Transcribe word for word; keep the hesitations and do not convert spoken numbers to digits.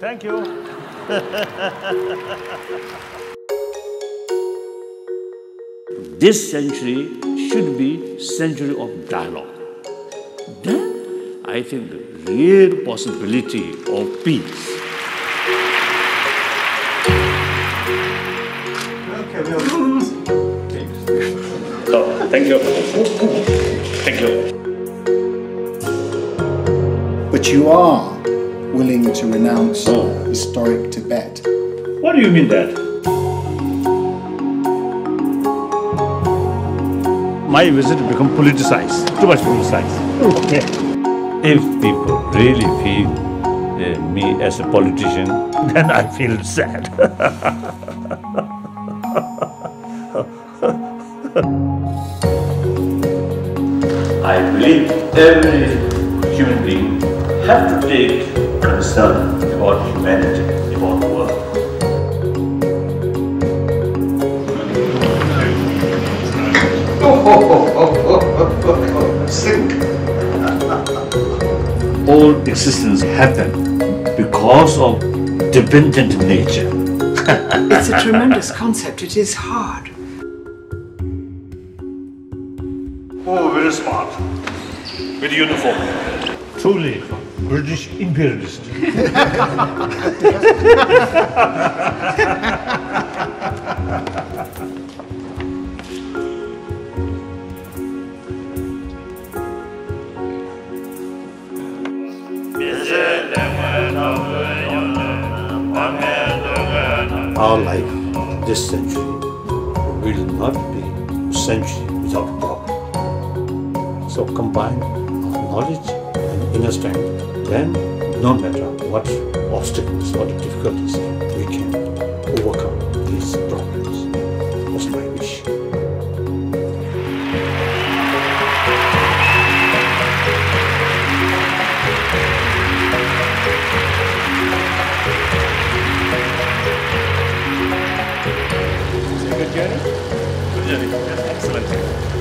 Thank you. This century should be century of dialogue. Then I think the real possibility of peace. Okay, we'll... Oh, thank you. Thank you. But you are willing to renounce oh. historic Tibet. What do you mean that? My visit become politicized, too much politicized. Okay. If people really feel uh, me as a politician, then I feel sad. I believe every human being have to take concern about humanity, about the world. Sink. All existence happen because of dependent nature. It's a tremendous concept. It is hard. Oh, very smart. With uniform. Truly British imperialist. Our life this century will not be a century without problem. So combine our knowledge and inner strength, then no matter what obstacles, what difficulties, we can overcome these problems. That's my wish. Good journey? Good journey. Excellent.